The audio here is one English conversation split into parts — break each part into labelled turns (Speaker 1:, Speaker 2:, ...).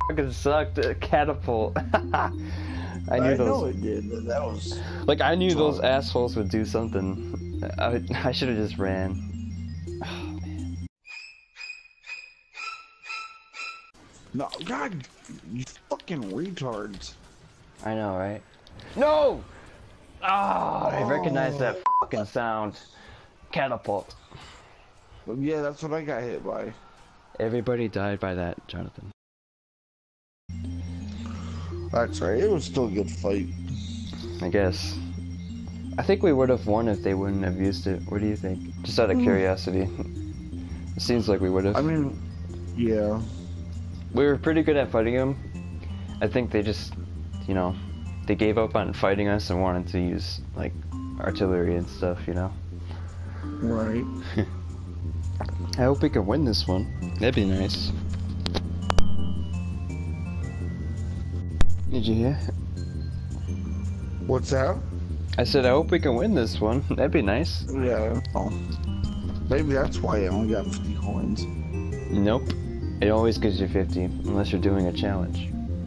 Speaker 1: fucking sucked. Catapult. I knew those.
Speaker 2: know it did. That was
Speaker 1: like I knew those assholes would do something. I should have just ran. Oh, man.
Speaker 2: No, God, you fucking retards.
Speaker 1: I know, right? No! I recognize that fucking sound. Catapult.
Speaker 2: Yeah, that's what I got hit by.
Speaker 1: Everybody died by that, Jonathan.
Speaker 2: That's right. It was still a good fight.
Speaker 1: I guess. I think we would have won if they wouldn't have used it. What do you think? Just out of curiosity. It seems like we would have.
Speaker 2: I mean, yeah.
Speaker 1: We were pretty good at fighting them. I think they just, you know, they gave up on fighting us and wanted to use, like, artillery and stuff, you know?
Speaker 2: Right.
Speaker 1: I hope we can win this one. That'd be nice. Did you hear?
Speaker 2: What's that?
Speaker 1: I said I hope we can win this one. That'd be nice.
Speaker 2: Yeah. Oh. Maybe that's why I only got 50 coins.
Speaker 1: Nope. It always gives you 50, unless you're doing a challenge.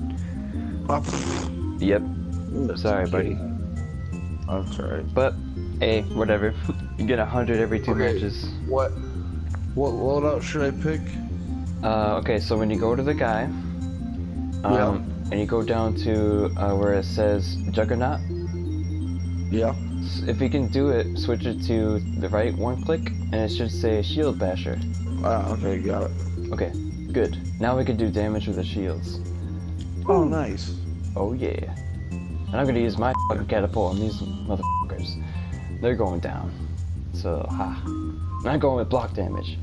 Speaker 1: Yep. Sorry, buddy.
Speaker 2: That's right.
Speaker 1: But, hey, whatever. You get 100 every 2 matches.
Speaker 2: What loadout should I pick?
Speaker 1: Okay, so when you go to the guy, and you go down to where it says Juggernaut,
Speaker 2: Yeah.
Speaker 1: if you can do it, switch it to the right one click, and it should say Shield Basher.
Speaker 2: Okay, got it.
Speaker 1: Okay, good. Now we can do damage with the shields.
Speaker 2: Oh, nice.
Speaker 1: Oh yeah. And I'm gonna use my fucking catapult on these motherfuckers. They're going down. So, ha. I'm not going with block damage.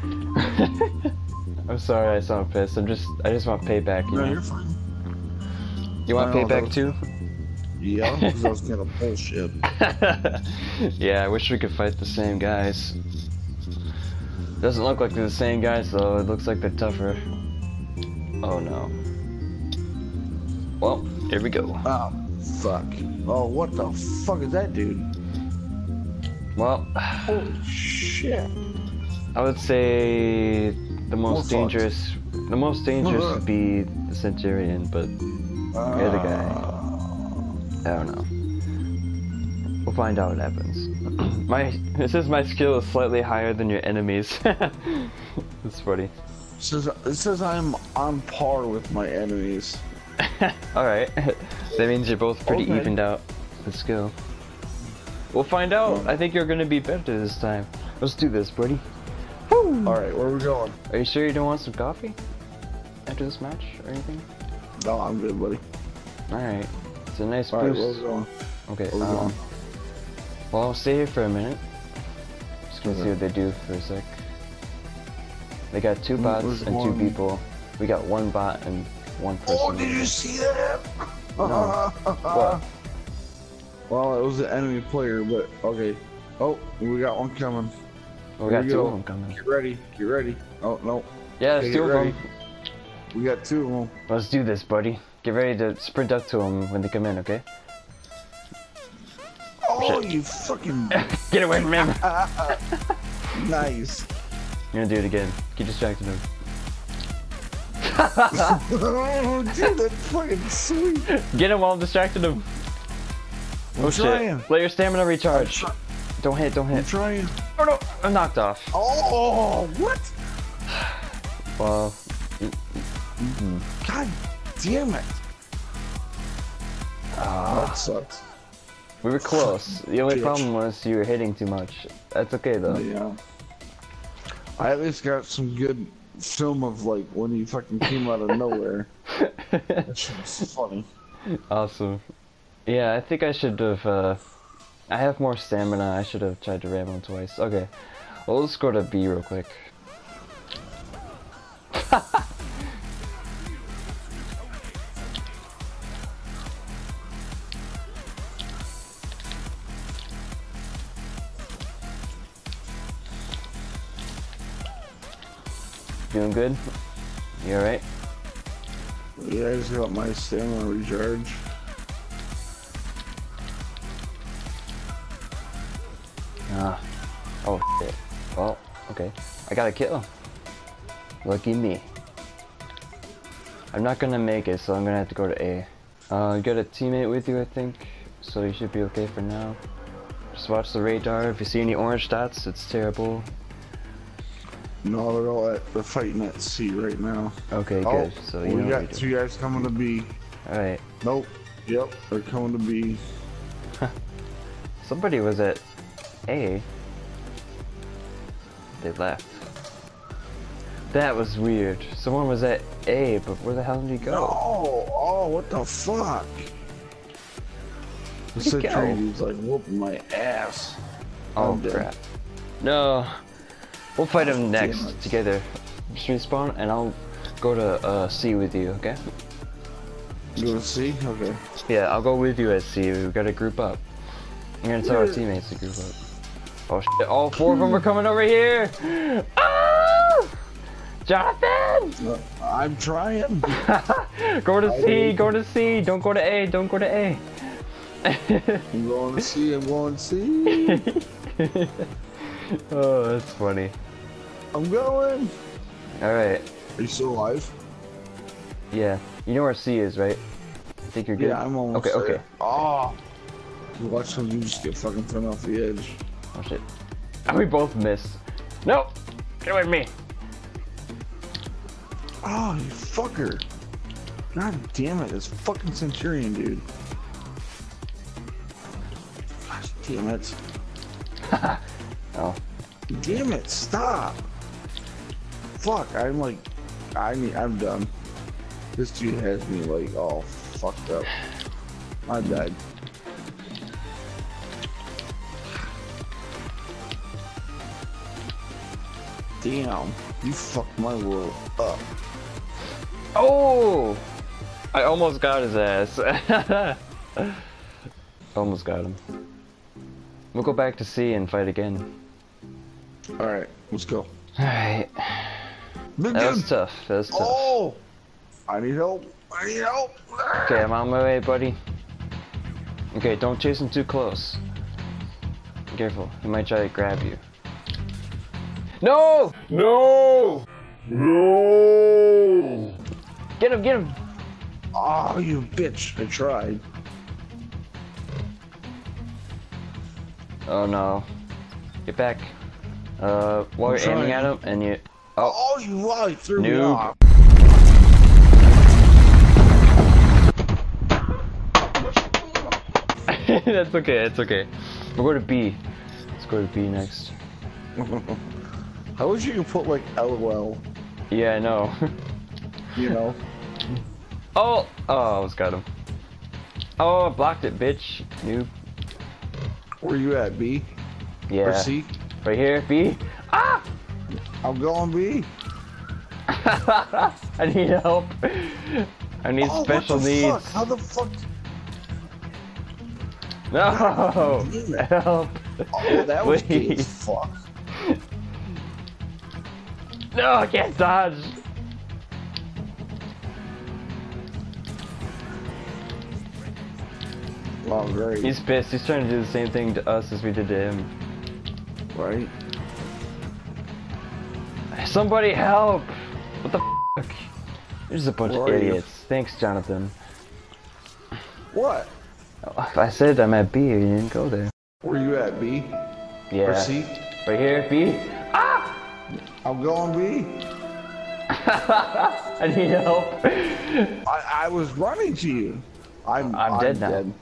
Speaker 1: I'm sorry I sound pissed. I just want payback, you know?
Speaker 2: You're fine.
Speaker 1: You want payback too?
Speaker 2: Yeah, because that was kind of bullshit.
Speaker 1: Yeah, I wish we could fight the same guys. Doesn't look like they're the same guys though, it looks like they're tougher. Oh no. Well, here we go.
Speaker 2: Oh, fuck. Oh, what the fuck is that dude?
Speaker 1: Well,
Speaker 2: holy shit.
Speaker 1: I would say the most dangerous would be the Centurion, but the other guy, I don't know. We'll find out what happens. It says my skill is slightly higher than your enemies. That's funny.
Speaker 2: It says I'm on par with my enemies.
Speaker 1: Alright. That means you're both pretty evened out. Let's go. We'll find out. I think you're gonna be better this time. Let's do this, buddy.
Speaker 2: Alright, where are we going?
Speaker 1: Are you sure you don't want some coffee? After this match or anything?
Speaker 2: No, I'm good, buddy.
Speaker 1: Alright. It's a nice
Speaker 2: Alright,
Speaker 1: boost.
Speaker 2: where are we going?
Speaker 1: Okay,
Speaker 2: where are we going?
Speaker 1: well, I'll stay here for a minute. Just gonna see what they do for a sec. They got 2 bots and 2 people. We got 1 bot and 1 person.
Speaker 2: Oh, did you see that?
Speaker 1: No. What?
Speaker 2: Well, it was an enemy player, but okay. Oh, we got one coming.
Speaker 1: We got 2 of them coming.
Speaker 2: Get ready, get ready. Oh, no.
Speaker 1: Yeah, there's 2 of them.
Speaker 2: We got 2 of them.
Speaker 1: Let's do this, buddy. Get ready to sprint up to them when they come in, okay?
Speaker 2: Oh,
Speaker 1: shit.
Speaker 2: you fucking...
Speaker 1: Get away from him!
Speaker 2: Nice.
Speaker 1: You're gonna do it again. Keep distracting him.
Speaker 2: Oh, dude, that's fucking sweet.
Speaker 1: Get him while I'm distracting him.
Speaker 2: I'm trying.
Speaker 1: Shit. Let your stamina recharge. Don't hit, don't hit.
Speaker 2: I'm trying.
Speaker 1: Oh no, I'm knocked off.
Speaker 2: Oh, what?
Speaker 1: Well,
Speaker 2: God damn it. That sucks.
Speaker 1: we were close. The only
Speaker 2: Bitch.
Speaker 1: problem was you were hitting too much. That's okay though.
Speaker 2: Yeah. I at least got some good film of like when he fucking came out of nowhere. That shit was funny.
Speaker 1: Awesome. Yeah, I think I should have, I have more stamina. I should have tried to ram him twice. Okay. Well, let's go to B real quick. Doing good? You alright?
Speaker 2: Yeah, I just got my stamina recharge.
Speaker 1: Oh shit. Well, okay. I gotta kill him. Lucky me. I'm not gonna make it, so I'm gonna have to go to A. You got a teammate with you, I think, so you should be okay for now. Just watch the radar. If you see any orange dots, it's terrible.
Speaker 2: No, they're fighting at C right now.
Speaker 1: Okay, good. So you know
Speaker 2: we got 2 guys coming to B.
Speaker 1: Alright.
Speaker 2: Nope. Yep, they're coming to B.
Speaker 1: Somebody was at A. They left. That was weird. Someone was at A, but where the hell did he go?
Speaker 2: No! Oh, what the fuck? The Centurion's like whooping my ass.
Speaker 1: Oh crap. No. We'll fight him next together. Just respawn and I'll go to C with you, okay?
Speaker 2: You go to C? Okay.
Speaker 1: Yeah, I'll go with you at C. We gotta group up. I'm gonna tell our teammates to group up. Oh shit, all 4 of them are coming over here! Ah! Jonathan!
Speaker 2: I'm trying.
Speaker 1: Go to C, go to C. Don't go to A, don't go to A.
Speaker 2: I'm going to C, I'm going to C.
Speaker 1: Oh, that's funny.
Speaker 2: I'm going.
Speaker 1: Alright.
Speaker 2: Are you still alive?
Speaker 1: Yeah. You know where C is, right? I think you're good?
Speaker 2: Yeah, I'm almost
Speaker 1: there.
Speaker 2: Okay. Oh! You watch some you just get fucking thrown off the edge.
Speaker 1: Oh shit. And we both missed. Nope! Get away from me!
Speaker 2: Oh, you fucker. God damn it, this fucking Centurion, dude. Gosh damn it.
Speaker 1: Oh.
Speaker 2: Damn it, stop! Fuck, I'm like, I'm done. This dude has me like all fucked up. I died. Damn, you fucked my world up.
Speaker 1: Oh! I almost got his ass. Almost got him. We'll go back to C and fight again.
Speaker 2: Alright, let's go.
Speaker 1: Alright. That was tough. That was tough.
Speaker 2: Oh! I need help. I need help.
Speaker 1: Okay, I'm on my way, buddy. Okay, don't chase him too close. Be careful. He might try to grab you. No!
Speaker 2: No! No!
Speaker 1: Get him, get him!
Speaker 2: Oh, you bitch. I tried.
Speaker 1: Oh no. Get back. While you're aiming at him and you...
Speaker 2: Oh, you lied. Threw me
Speaker 1: Noob.
Speaker 2: off.
Speaker 1: That's okay, that's okay. We'll go to B. Let's go to B next.
Speaker 2: I wish you could put like LOL,
Speaker 1: Yeah, I know.
Speaker 2: you know?
Speaker 1: Oh! Oh, I almost got him. Oh, I blocked it, bitch. Noob.
Speaker 2: Where you at, B?
Speaker 1: Yeah.
Speaker 2: Or C?
Speaker 1: Right here, B. Ah!
Speaker 2: I'm going B.
Speaker 1: I need help. I need special
Speaker 2: what the
Speaker 1: needs.
Speaker 2: Fuck? How the fuck?
Speaker 1: No! Help!
Speaker 2: Oh, that was gay
Speaker 1: Please.
Speaker 2: as fuck.
Speaker 1: No, I can't dodge.
Speaker 2: Oh, great.
Speaker 1: He's pissed. He's trying to do the same thing to us as we did to him.
Speaker 2: Right?
Speaker 1: Somebody help! What the fuck? You're just a bunch of
Speaker 2: Where are you?
Speaker 1: idiots. Thanks, Jonathan.
Speaker 2: What?
Speaker 1: Oh, I said I'm at B, you didn't go there.
Speaker 2: Where you at, B?
Speaker 1: Yeah.
Speaker 2: Or C?
Speaker 1: Right here, B. Ah!
Speaker 2: I'm going B.
Speaker 1: I need help.
Speaker 2: I was running to you. I'm
Speaker 1: dead now.
Speaker 2: Dead.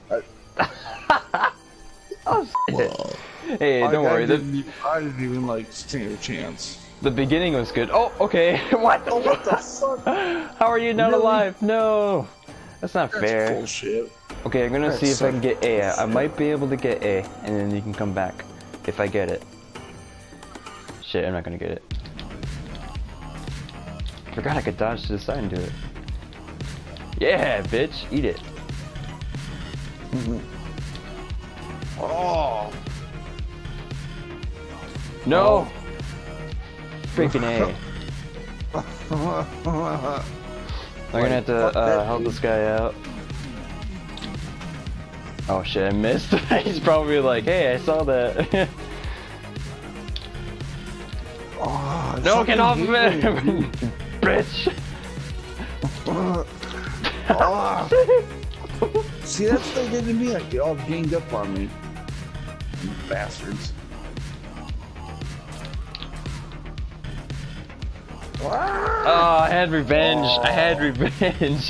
Speaker 1: Oh shit. Hey, don't worry.
Speaker 2: I didn't even like stand a chance.
Speaker 1: The beginning was good. Oh, okay. What the,
Speaker 2: What the fuck?
Speaker 1: How are you not
Speaker 2: Really?
Speaker 1: alive? No. That's not fair.
Speaker 2: That's bullshit.
Speaker 1: Okay, I'm gonna
Speaker 2: That
Speaker 1: see if I can
Speaker 2: sucks.
Speaker 1: get A. I might be able to get A, and then you can come back if I get it. Shit, I'm not gonna get it. Forgot I could dodge to the side and do it. Yeah, bitch, eat it.
Speaker 2: Oh.
Speaker 1: No. Freaking A. I'm gonna have to help this guy out. Oh shit, I missed. He's probably like, hey, I saw that.
Speaker 2: Oh,
Speaker 1: No, get off of
Speaker 2: fucking
Speaker 1: it! Bitch!
Speaker 2: Oh. See, that's what they did to me. Like, they all ganged up on me. You bastards.
Speaker 1: Oh, I had revenge. I had revenge.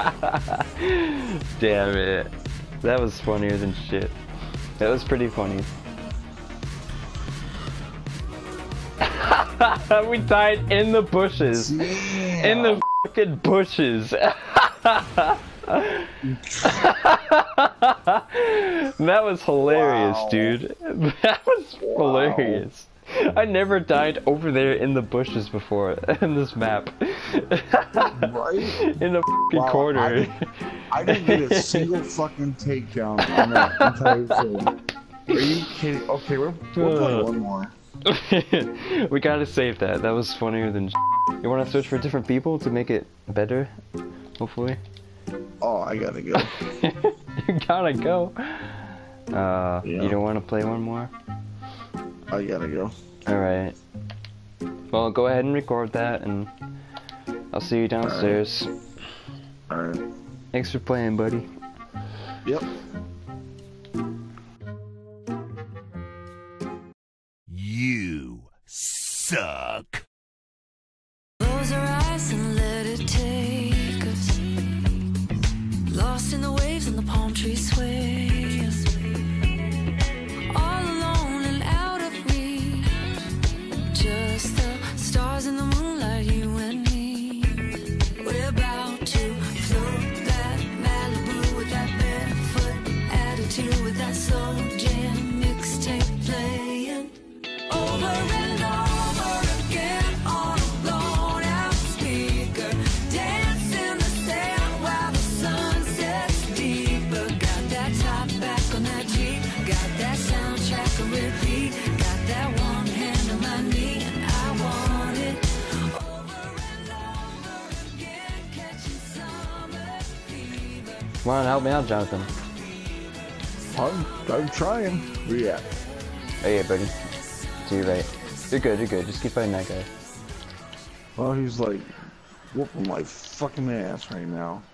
Speaker 1: Damn it. That was funnier than shit. That was pretty funny. We died in the bushes.
Speaker 2: Yeah.
Speaker 1: In the fucking bushes. That was hilarious,
Speaker 2: wow.
Speaker 1: dude. That was hilarious. I never died over there in the bushes before in this map.
Speaker 2: Right?
Speaker 1: In the fucking corner.
Speaker 2: I didn't get a single fucking takedown on that entire thing. Are you kidding? Okay, we're playing one more.
Speaker 1: We gotta save that. That was funnier than. You wanna search for different people to make it better? Hopefully.
Speaker 2: Oh, I gotta go.
Speaker 1: You gotta go.
Speaker 2: Yeah.
Speaker 1: You don't wanna play one more?
Speaker 2: I gotta go.
Speaker 1: Alright. Well, go ahead and record that, and I'll see you downstairs.
Speaker 2: Alright.
Speaker 1: Thanks for playing, buddy.
Speaker 2: Yep.
Speaker 3: You suck.
Speaker 4: Close our eyes and let it take us. Lost in the waves and the palm trees sway us. All alone and out of reach. Just the stars in the moonlight, you and me. We're about to float that Malibu with that barefoot attitude, with that slow jam mixtape playing. Over and over again on a blown out speaker. Dance in the sand while the sun sets deeper. Got that top back on that Jeep. Got that soundtrack on repeat. Got that one hand on my knee and I want it. Over and over again, catching summer fever.
Speaker 1: Come on, help me out, Jonathan.
Speaker 2: I'm trying. Where you at?
Speaker 1: Oh yeah, buddy. To your right. You're good, you're good. Just keep fighting that guy.
Speaker 2: Well, he's like whooping my fucking ass right now.